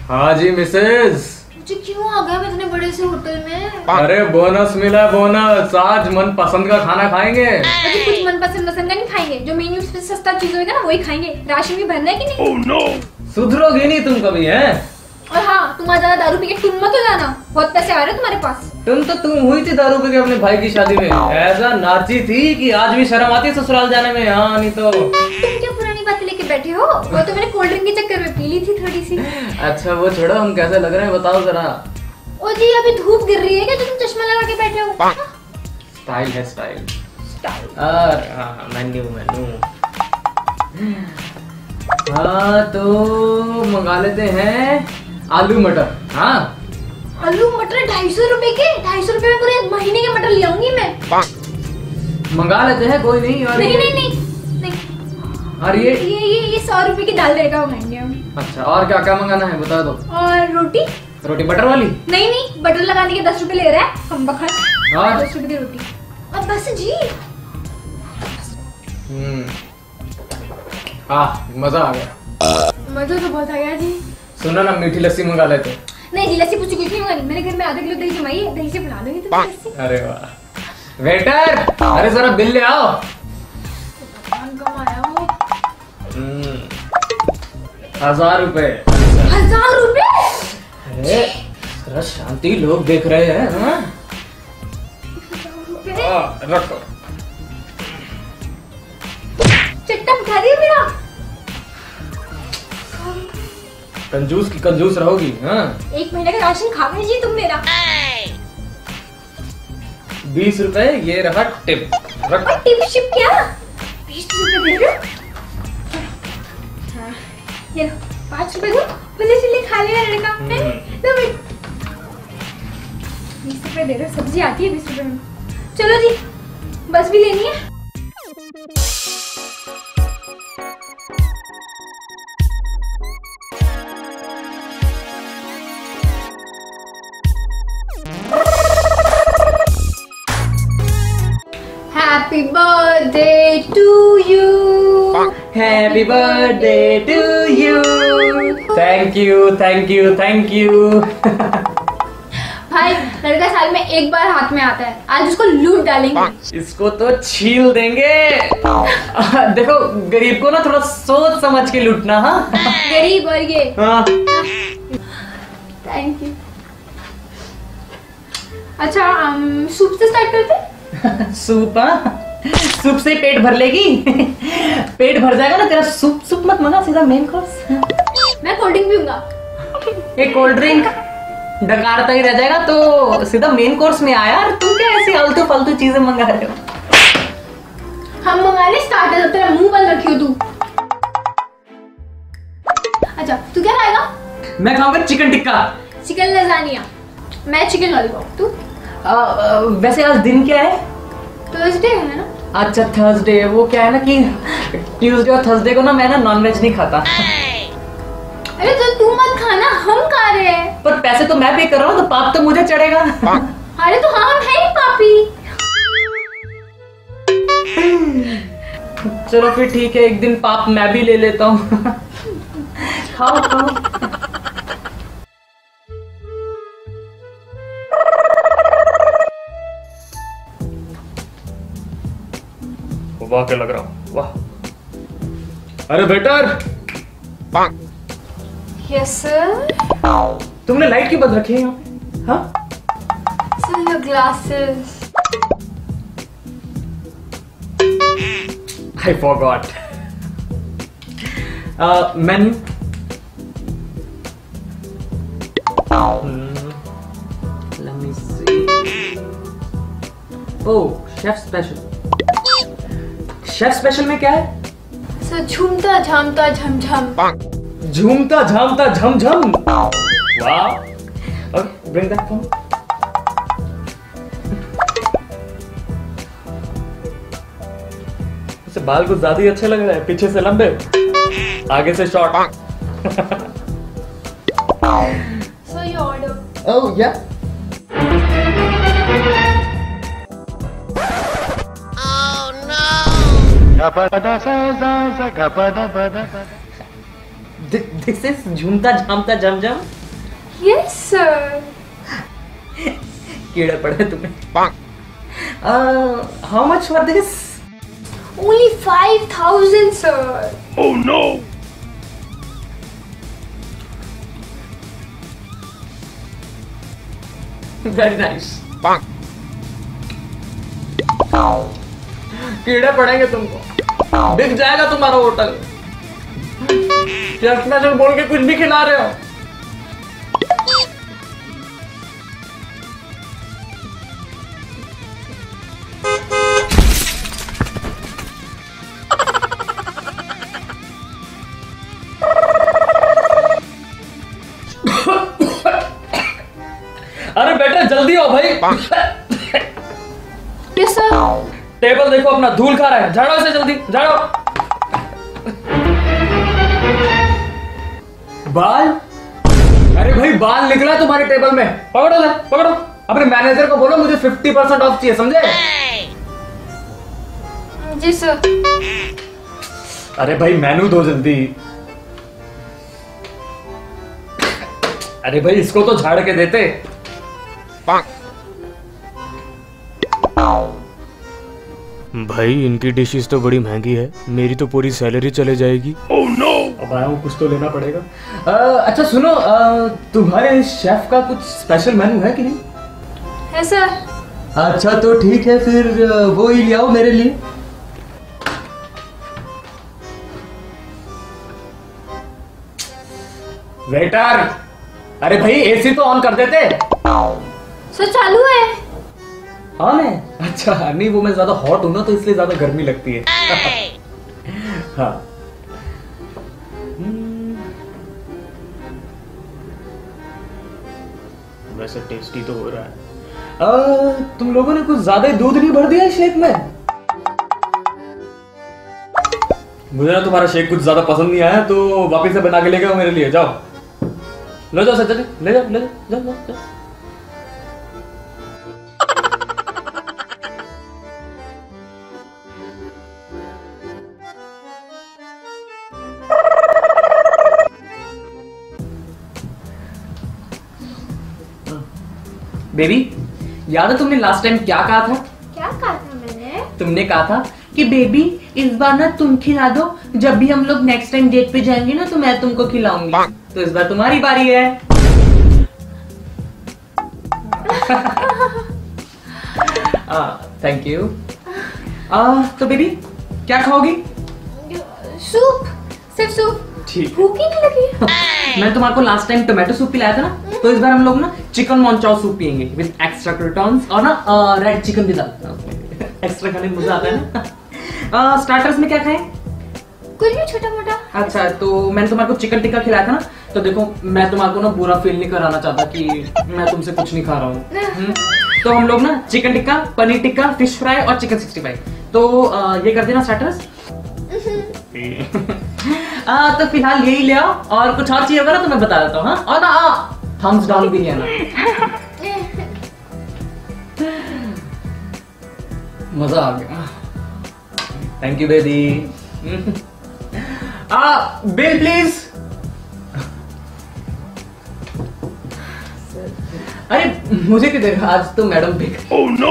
हाँ जी मिसेज। मुझे क्यों आ गया मैं इतने बड़े से होटल में? अरे बोनस मिला बोनस, आज मन पसंद का खाना खाएंगे। अरे कुछ मन पसंद का नहीं खाएंगे, जो मेन्यू पे सस्ता चीज होगा ना वही खाएंगे। राशन भी भरना है कि नहीं? oh, no. सुधरोगी नहीं तुम कभी हैं? और हाँ, तुम आज ज्यादा दारू पी के तुम मत हो जाना, बहुत पैसे आ रहे हैं तुम्हारे पास। तुम हुई थी दारू पी के अपने भाई की शादी में, ऐसा नाची थी कि आज भी शर्म आती है ससुराल जाने में। हाँ नहीं तो तुम क्या पुरानी बातें लेके बैठे हो? वो तो मैंने कोल्ड ड्रिंक के चक्कर में पी ली थी थोड़ी सी। अच्छा वो छोड़ो, हम कैसे लग रहे हैं बताओ जरा। ओ जी, अभी धूप गिर रही है क्या? तुम चश्मा लगा के बैठे हो? स्टाइल है स्टाइल। मेन्यू हाँ तो मंगा लेते हैं आलू मटर। हाँ आलू मटर 250 रुपए के? 250 रुपए में पूरे महीने के मटर ले आऊंगी मैं। मंगा लेते हैं, कोई नहीं। और नहीं। और ये 100 रुपए की दाल देगा खाएंगे हम। अच्छा, और क्या क्या मंगाना है बता दो। और रोटी बटर वाली? नहीं, बटर लगाने के 10 रुपए ले रहा है हम बखत। 10 रुपए की रोटी और बस जी। मजा आ गया। मजा तो बहुत आ गया जी। सुनो ना, मीठी लस्सी मंगा लेते। नहीं जी, लस्सी कुछ नहीं मंगानी, मेरे घर में आधा किलो दही जमाई है, दही से बना दूंगी तो लस्सी। अरे वाह। वेटर, अरे जरा बिल ले आओ। कमाया वो 1000 रुपए। 1000 रुपए? अरे जरा शांति, लोग देख रहे हैं। हाँ? रखो। चट्टा उठा दिया मेरा। कंजूस की कंजूस रहोगी। हाँ? 1 महीने का राशन खा गए जी तुम मेरा। 20 रुपए, ये रहा टिप। और टिप शिप क्या? 20 रुपए दे दो। हाँ, ये लो 5 रुपए दो, मुझे खा लेना लड़का। 20 रुपए दे दो, सब्जी आती है 20 रुपए में। चलो जी, बस भी लेनी है। Happy birthday to you. Happy birthday to you. Thank you. भाई, लड़का साल में एक बार हाथ में आता है, आज उसको लूट डालेंगे। इसको तो छील देंगे। देखो, गरीब को ना थोड़ा सोच समझ के लूटना। हाँ गरीब और ये। हाँ। Thank you. अच्छा, सूप से स्टार्ट करते? सूप? सूप से पेट भर लेगी। पेट भर जाएगा ना तेरा। सूप मत मंगा, सीधा मेन कोर्स। मैं कोल्ड ड्रिंक पीऊंगा। एक कोल्ड ड्रिंक डकारता ही रह जाएगा, तो सीधा मेन कोर्स में आया। यार तुम क्या ऐसी आलतू फालतू चीजें मंगा रहे हो? हम मंगा ले स्टार्टर, तेरा मुंह बंद रखियो तू। अच्छा, तू क्या खाएगा? मैं खाऊंगा चिकन टिक्का। Chicken lasagna. मैं चिकन लॉलीपॉप। तू? वैसे आज दिन क्या है? थर्सडे है ना? अच्छा थर्सडे। वो क्या है ना कि ट्यूसडे और थर्सडे को ना मैं ना नॉनवेज नहीं खाता। अरे तो तू मत खाना, हम खा रहे हैं। पर पैसे तो मैं पे कर रहा हूँ, तो पाप तो मुझे चढ़ेगा। अरे तो हाँ, हम है ही पापी। चलो फिर ठीक है, एक दिन पाप मैं भी ले लेता हूँ। खाओ। वाह क्या लग रहा हूँ, वाह। अरे वेटर। Yes sir. तुमने लाइट क्यों बंद रखी है यहाँ पे? हाँ? Sir your glasses. I forgot. Menu. Let me see. Oh, chef special. Chef special में क्या है? सर झूमता झामता झमझम। झूमता झामता झमझम। वाह। Bring that form. इसे बाल कुछ ज्यादा ही अच्छे लग रहे हैं, पीछे से लंबे, आगे से short. Sir your order. Oh yeah. This is झूमता झामता झमझम। Yes, sir. कीड़े पड़े तुम्हें। How much for this? Only 5,000, sir. Oh no! Very nice. कीड़े पड़ेंगे तुमको, बिक जाएगा तुम्हारा होटल। चश्मा से बोल के कुछ भी खिला रहे हो। अरे बेटा जल्दी आओ भाई। Yes, sir. टेबल देखो अपना धूल खा रहा है, झाड़ो इसे जल्दी, झाड़ो। बाल, अरे भाई बाल निकला तुम्हारे टेबल में, पकड़ो ले, पकड़ो। अपने मैनेजर को बोलो मुझे 50% ऑफ चाहिए, समझे? जी सर। अरे भाई मेनू दो जल्दी। अरे भाई इसको तो झाड़ के देते। भाई इनकी डिशेस तो बड़ी महंगी है, मेरी तो पूरी सैलरी चले जाएगी। Oh no! अब आया हूँ, कुछ तो लेना पड़ेगा। अच्छा सुनो, तुम्हारे शेफ का कुछ स्पेशल मेनू है कि नहीं? है सर। अच्छा तो ठीक है, फिर वो ही ले आओ मेरे लिए। वेटर, अरे भाई एसी तो ऑन कर देते। सर चालू है। ऑन है? अच्छा नहीं, वो मैं ज्यादा हॉट हूं ना तो इसलिए ज्यादा गर्मी लगती है। हाँ वैसे टेस्टी तो हो रहा है। तुम लोगों ने कुछ ज्यादा ही दूध नहीं भर दिया इस शेक में? मुझे ना तुम्हारा शेक कुछ ज्यादा पसंद नहीं आया, तो वापस से बना के लेके आओ मेरे लिए। जाओ ले जाओ सच, ले जाओ ले जाओ, जाओ, जाओ। बेबी, याद है तुमने लास्ट टाइम क्या कहा था? क्या कहा था मैंने? तुमने कहा था कि बेबी इस बार ना तुम खिला दो, जब भी हम लोग नेक्स्ट टाइम डेट पे जाएंगे ना तो मैं तुमको खिलाऊंगी। तो इस बार तुम्हारी बारी है। Thank you. तो बेबी क्या खाओगी? सूप, सिर्फ सूप। ठीक। भूख ही नहीं लगी। मैं तुम्हारे लास्ट टाइम टोमेटो सूप पिलाया था ना, तो इस बार हम लोग ना चिकन मॉन्चाओ सूप पियेंगे विद एक्स्ट्रा क्रोटॉन्स और ना रेड चिकन भी डालते हैं। एक्स्ट्रा खाने में मजा आता है ना। स्टार्टर्स में क्या खाएं? कुछ भी छोटा मोटा। अच्छा तो मैंने तुम्हारे को चिकन टिक्का खिलाया था ना, तो देखो मैं तुम्हारे को ना बुरा फील नहीं कराना चाहता कि मैं तुमसे कुछ नहीं खा रहा हूँ। तो हम लोग ना chicken tikka, paneer tikka, fish fry और चिकन 65, तो ये कर देना स्टार्टर्स। तो फिलहाल यही ले आओ, और कुछ और चाहिए होगा ना तो मैं बता देता हूँ। हाँ और ना थम्स डाउन भी लेना। मजा आ गया। Thank you baby. Bill please. अरे मुझे क्यों देखा, आज तो मैडम भी। Oh no!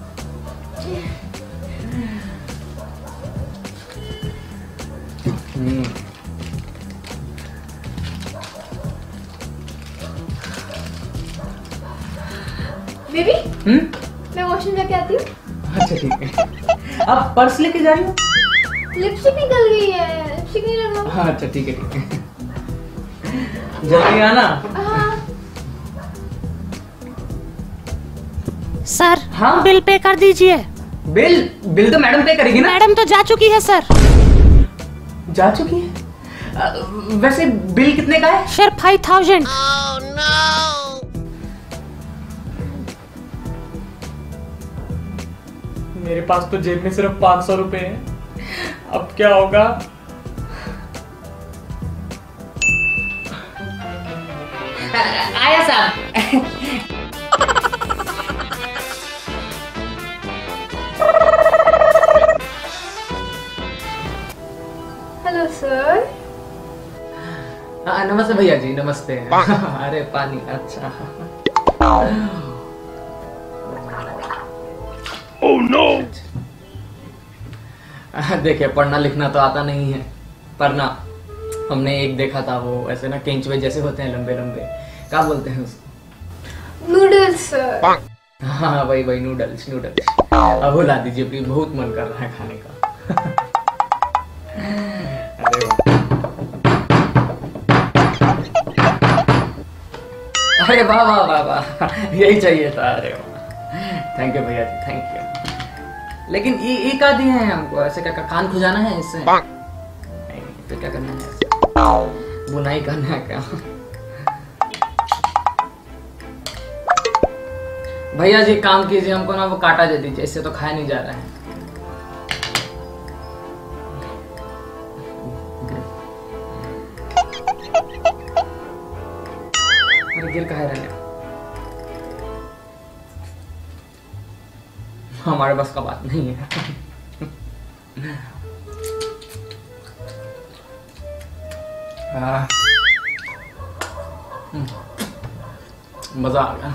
बेबी, मैं वॉशरूम जाके आती हूँ। अच्छा ठीक है। आप पर्स लेके जा रही हो? लिपस्टिक निकल गई है, लिपस्टिक नहीं लगा। हाँ अच्छा ठीक है, ठीक है। जल्दी आना। हाँ। सर हाँ? बिल पे कर दीजिए। बिल तो मैडम पे करेगी ना? मैडम तो जा चुकी है सर। जा चुकी है? वैसे बिल कितने का है? सर 5000। मेरे पास तो जेब में सिर्फ 500 रुपए हैं, अब क्या होगा? आया साहब। Hello sir. नमस्ते भैया जी, नमस्ते। अरे पानी, अच्छा। Oh no. देखिए, पढ़ना लिखना तो आता नहीं है, पर ना हमने एक देखा था, वो ऐसे ना केंचुए जैसे होते हैं, लंबे लंबे, क्या बोलते हैं उसको? नूडल्स। हाँ वही वही, नूडल्स नूडल्स। अब ला दीजिए प्लीज, बहुत मन कर रहा है खाने का। अरे अरे वाह वाह वाह वाह, यही चाहिए था। अरे वाह, थैंक यू भैया जी, थैंक यू। लेकिन ये का दिए हैं हमको, ऐसे क्या कान खुजाना है इससे? नहीं, तो क्या करना है? बुनाई करना है क्या? भैया जी काम कीजिए, हमको ना वो काटा दे दीजिए, इससे तो खाया नहीं जा रहा है। अरे गिर कहाँ रहे? हमारे बस का बात नहीं है। मजा आ गया।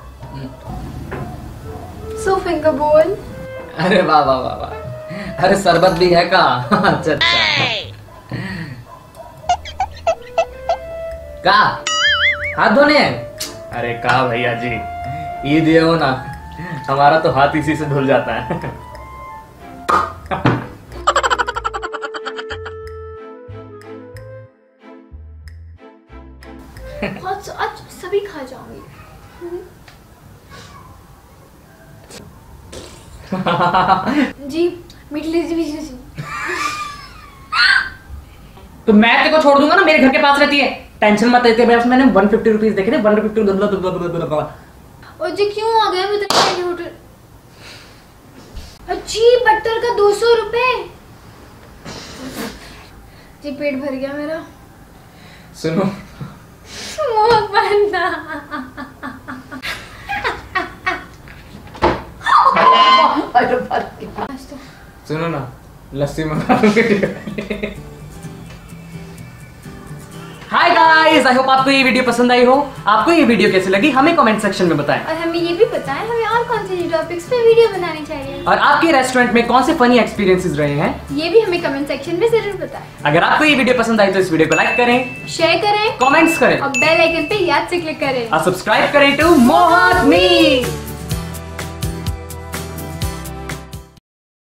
सो फिंगर बोल। अरे वाह वाह वाह वाह, अरे शरबत भी है का? अच्छा अच्छा। का हाथ धोने? अरे का भैया जी, ये दिए हो ना, हमारा तो हाथ इसी से धुल जाता है। आज सभी खा जाऊंगी। जी मीठी लीजिए। तो मैं तेरे को छोड़ दूंगा ना, मेरे घर के पास रहती है, टेंशन मत लेते। मैंने 150 रुपीज देखे थे, 150। और जी क्यों आ गया मैं तो होटल? जी बटर का 200 रुपए। जी पेट भर गया मेरा। सुनो, मुंह बंद। सुनो ना, लस्सी मंगा लो। हाय गाइस, आई होप आपको ये वीडियो पसंद आई हो। आपको ये वीडियो कैसी लगी हमें कमेंट सेक्शन में बताएं। और हमें ये भी बताएं हमें और कौन से टॉपिक्स पे वीडियो बनानी चाहिए, और आपके रेस्टोरेंट में कौन से फनी एक्सपीरियंसेस रहे हैं, ये भी हमें कमेंट सेक्शन में जरूर बताएं। अगर आपको ये वीडियो पसंद आई तो इस वीडियो को लाइक करें, शेयर करें, कमेंट्स करें और बेल आइकन पे याद से क्लिक करें और सब्सक्राइब करें टू मोहन मी।